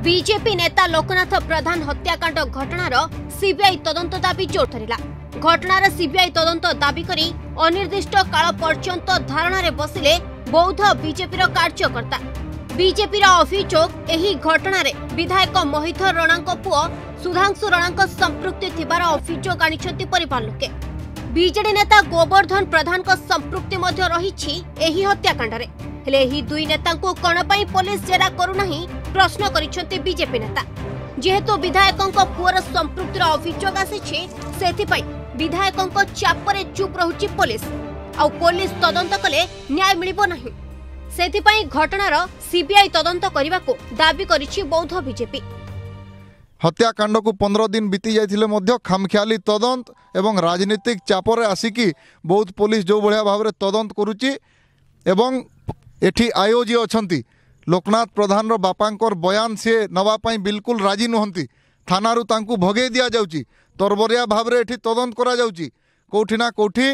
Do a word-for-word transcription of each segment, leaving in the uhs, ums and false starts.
BJP नेता लोकनाथ प्रधान हत्याकांड घटनार CBI तदंत दाबी जोर धरिला। घटनार सीबीआई तदंत दाबी करी अनिर्दिष्ट काल पर्यंत धारणा बसिले बौद्ध बीजेपी कार्यकर्ता। बीजेपी अभियोग एही घटनार विधायक मोहिधर रणांक पुओ सुधांशु रणांक संपृक्ति थिबार अभियोग आनिछंती परिवार लोके। बीजेडी नेता गोवर्धन प्रधान संपृक्ति मध्य रहिछि एही हत्याकांड रे। हेले एही दुई नेतांकु कोन पई पुलिस जेरा करूनाही प्रश्न करिछंती बीजेपी नेता। जेहेतु विधायकंक पुअर संपृक्तिर अभियोग आसिछि सेथिपई विधायकंक चापरे चुप रहुछि पुलिस। आ पुलिस तदंत कले न्याय मिलिबो नाही। सेथिपई घटनार सीबीआई तदंत करबाको दाबी करिछि बौद्ध बीजेपी। हत्याकांड को पंद्रह दिन बीती जाइथिले मध्य खामखियाली तदंत एवं राजनीतिक चापरे आसिकी बौद्ध पुलिस जो बढ़िया भाव तदंत करुच्ची एवं एठी आयोजी अछंती लोकनाथ प्रधान रो बापांकर बयान से नवापाई बिल्कुल राजी नुहंती। थानारू तांकू भगे दिया जाउची तरबरिया भाव रे एठी तदंत करा जाउची। कोठी ना कोठी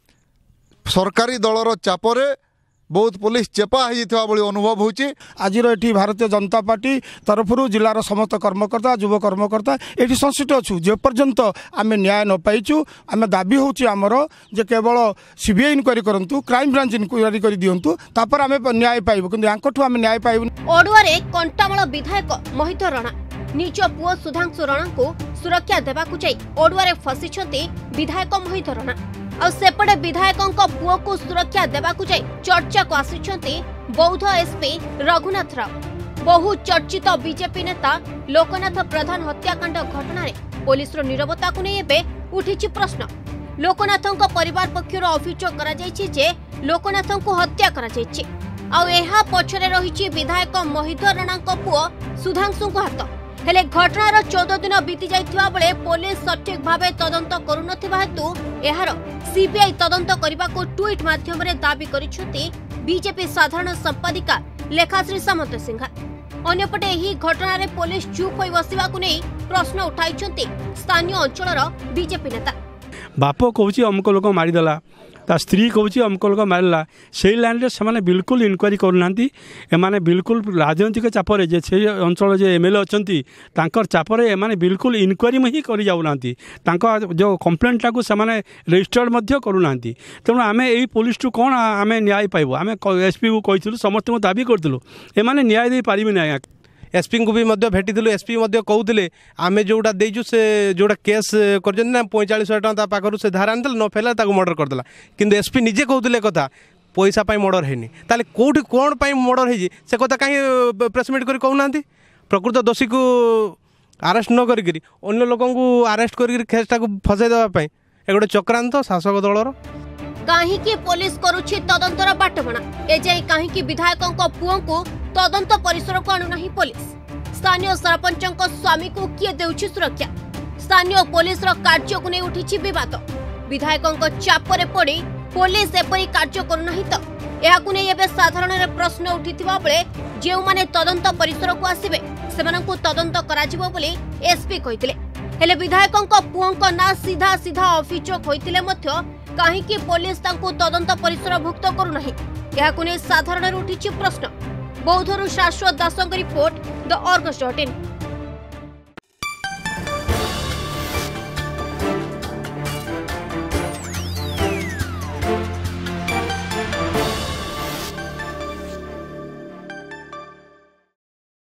सरकारी दलर चापरे बौद्ध पुलिस चेपा हो अनुभव होची। आज ये भारतीय जनता पार्टी तरफ जिलार समस्त कर्मकर्ता युव कर्मकर्ता ये संश्लिष्ट अच्छु जेपर्यंत आम न्याय न पाइचु आम दाबी होची आमर जे केवल सीबीआई इनक्वारी करंतु क्राइम ब्रांच इनक्वारी कर दियंतु तापर आम न्याय पाइबु किंतु यांकठु आम न्याय पाइबु। ओडुआरे कंटामल विधायक मोहिधर रणा निज पुओ सुधांशु रणा को सुरक्षा देबाकु जाई ओडुआरे फसिछंती विधायक मोहिधर रणा। आ सेपटे विधायकंक पुओ को सुरक्षा देबाकु जाई चर्चा को आसिछंती बौद्ध एसपी रघुनाथ राव। बहु चर्चित बीजेपी नेता लोकनाथ प्रधान हत्याकांड घटना रे पुलिस रो नीरवता को नै एबे उठिछि प्रश्न। लोकनाथंक परिवार पक्षर अभियोग करा जायछि जे लोकनाथंक हत्या करा जायछि। आ एहा पछरे रहिछि विधायक मोहिधर रणांक पुओ सुधांशुंक हाथ। हेले घटनार चौदह दिन बीती जाइथिबा बेले पुलिस सठिक भावे तदंत करुनथिबा हेतु एहार सीबीआई तदंत करने को ट्वीट माध्यम रे दाबी करिछंती बीजेपी साधारण संपादिका लेखाश्री सामंत सिंहा। अन्यपटे एही घटना रे पुलिस चुप होई बसिबा को नै प्रश्न उठाइछंती स्थानीय अंचलर बीजेपी नेता। बाप कहूची अमुक लोक मारिदेला ता स्त्री कहूची अमुक लोक मारला से लाइन रे से बिल्कुल इनक्वारी करूना। एमाने बिल्कुल राजनैतिक चापरे जे से अंचल जे एमएलए अछंती तांकर चापरे एमाने बिल्कुल इनक्वारी में ही करी जाउना। तांकर जो कंप्लेंटा को से रजिस्टर्ड मध्य करूना। तेणु आमे एई पुलिस टू कोन आमे न्याय पाइबो। आमे एसपी को कहिथिलु समस्त को दाबी करथिलु एमाने न्याय दे पारिबे नै। एसपी को भी भेटी एसपी कहते आम जोटा देचु से जोटा केस कर पैंचाश हजार टाँग पाखर से धारा आनी न फेला मर्डर करदेला किंतु एसपी निजे कहते कथा पैसा मर्डर है ताले कौटी कौन मर्डर है से कथा कहीं प्रेसमिट कर कहूना। प्रकृत दोषी को आरेस्ट न करी अन्य लोक आरेस्ट कर केसटा को फसाई देवाई ए गोटे चक्रांत शासक दलर। काहींकि पुलिस करुछि तदंतर बाटबणा एजाई काहींकि विधायकंक पुओं को तदंत परिसर को आणु नाही पुलिस। स्थानीय सरपंचंक स्वामी को किए देउछि सुरक्षा। स्थानीय पुलिस रो कार्य को नै उठिछि विवाद। विधायकंक चापरे पड़ी पुलिस एपरि कार्य करू नाही त एहा को नै एबे साधारण रे प्रश्न उठिथिबा बेले जेउ माने तदंत परिसर को आसीबे सेमानंकु तदंत कराजिबो बोली एसपी कहिथिले। हेले विधायकंक पुओंक ना सीधा सीधा अभियोग होइतिले मध्य काहींकि पुलिस तांको तदंत परिसर भुक्त करू नाही एहा को नै साधारण रे उठिछि प्रश्न। बौद्धरू शाश्वत दासंक report the Argus dot in.